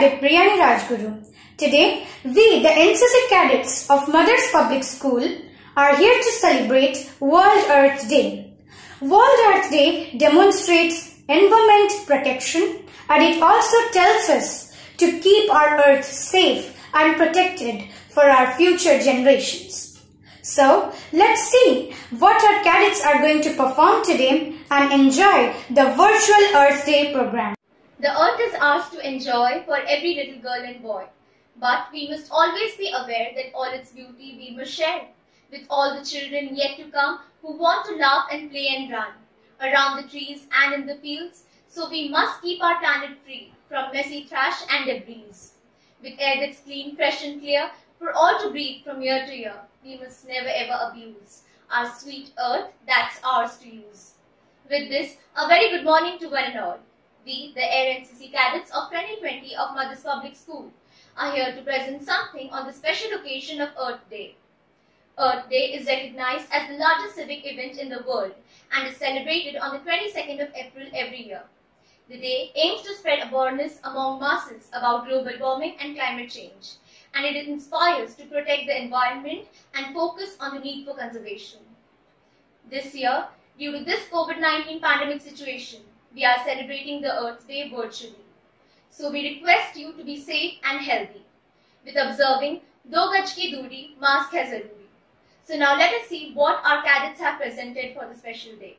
Cadet Priyani Rajguru. Today, we, the NCC cadets of Mothers Public School, are here to celebrate World Earth Day. World Earth Day demonstrates environment protection, and it also tells us to keep our Earth safe and protected for our future generations. So, let's see what our cadets are going to perform today and enjoy the Virtual Earth Day program. The earth is ours to enjoy for every little girl and boy. But we must always be aware that all its beauty we must share with all the children yet to come who want to laugh and play and run around the trees and in the fields. So we must keep our planet free from messy trash and debris. With air that's clean, fresh and clear for all to breathe from year to year, we must never ever abuse our sweet earth that's ours to use. With this, a very good morning to one and all. We, the Air NCC cadets of 2020 of Mothers Public School, are here to present something on the special occasion of Earth Day. Earth Day is recognized as the largest civic event in the world and is celebrated on the 22nd of April every year. The day aims to spread awareness among masses about global warming and climate change, and it inspires to protect the environment and focus on the need for conservation. This year, due to this COVID-19 pandemic situation, we are celebrating the Earth Day virtually. So we request you to be safe and healthy with observing 2 gaj ki doori, mask hai zaruri. So now let us see what our cadets have presented for the special day.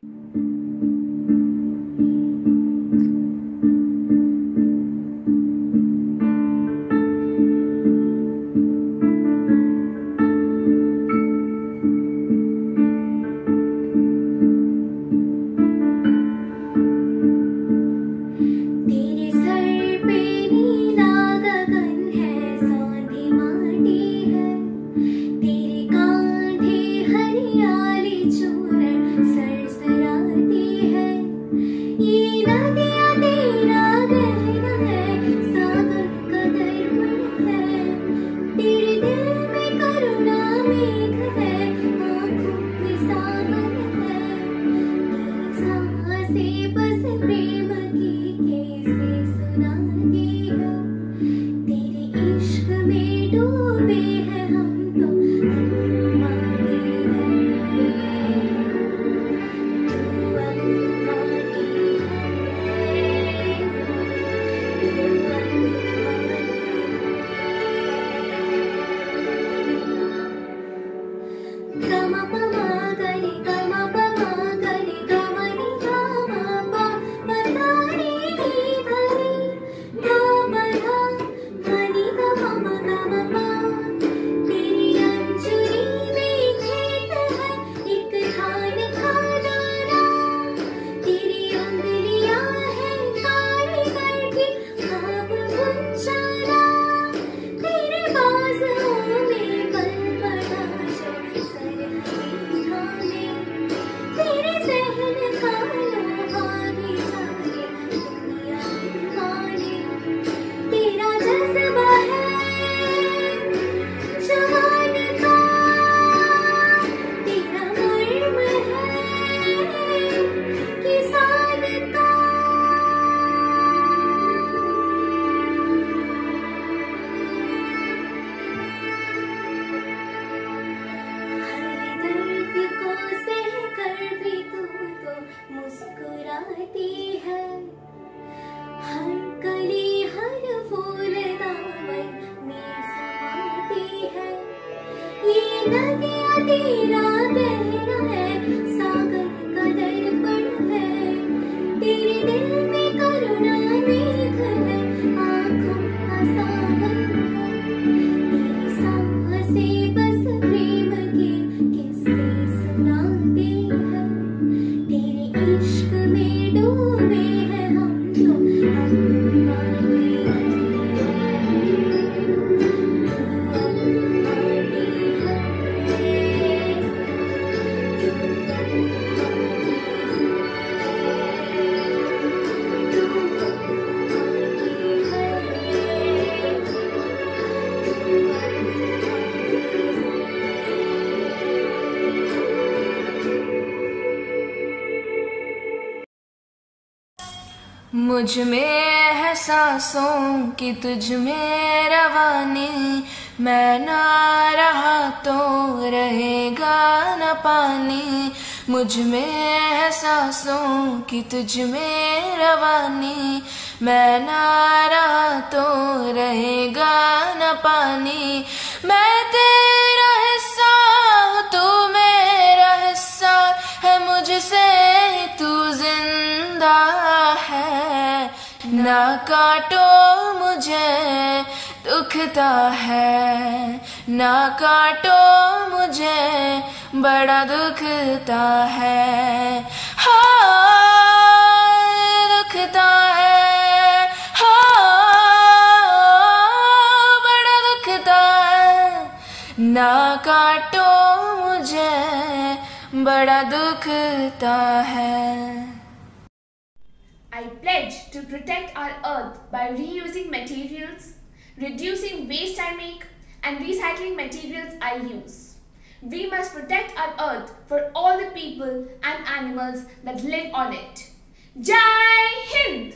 मुझ में है सांसों की तुझ में रवानी, मैं ना रहा तो रहेगा न पानी। मुझ में है सांसों की तुझ में रवानी, मैं ना रहा तो रहेगा न पानी। मैं तेरा हिस्सा हूँ, तू मेरा हिस्सा है, मुझसे तू जिंदा है। ना काटो मुझे दुखता है, ना काटो मुझे बड़ा दुखता है। हाँ दुखता है, हाँ बड़ा दुखता है। ना काटो मुझे बड़ा दुखता है। I pledge to protect our earth by reusing materials, reducing waste I make, and recycling materials I use. We must protect our earth for all the people and animals that live on it. Jai Hind!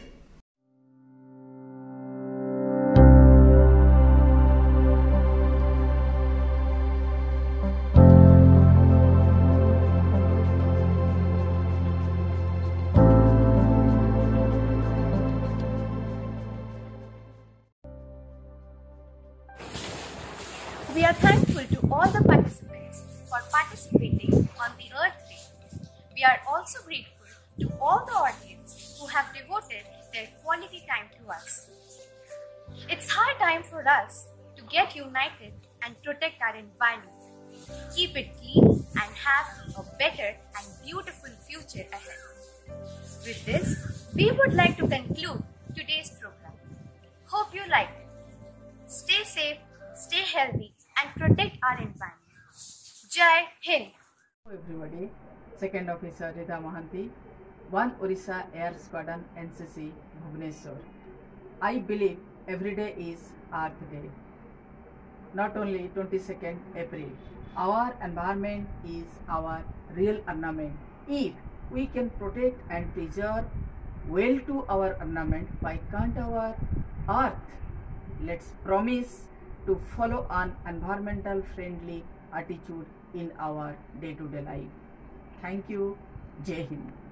We are thankful to all the participants for participating on the Earth Day. We are also grateful to all the audience who have devoted their quality time to us. It's high time for us to get united and protect our environment, keep it clean and have a better and beautiful future ahead. With this, we would like to conclude today's program. Hope you liked it. Stay safe, stay healthy and protect our environment. Jai Hind! Hello everybody, Second Officer Rita Mahanti, 1 Orissa Air Squadron NCC Bhubaneswar. I believe every day is Earth Day, not only 22nd April. Our environment is our real ornament. If we can protect and preserve well to our ornament, why can't our earth? Let's promise to follow an environmental friendly attitude in our day-to-day life. Thank you. Jai Hind.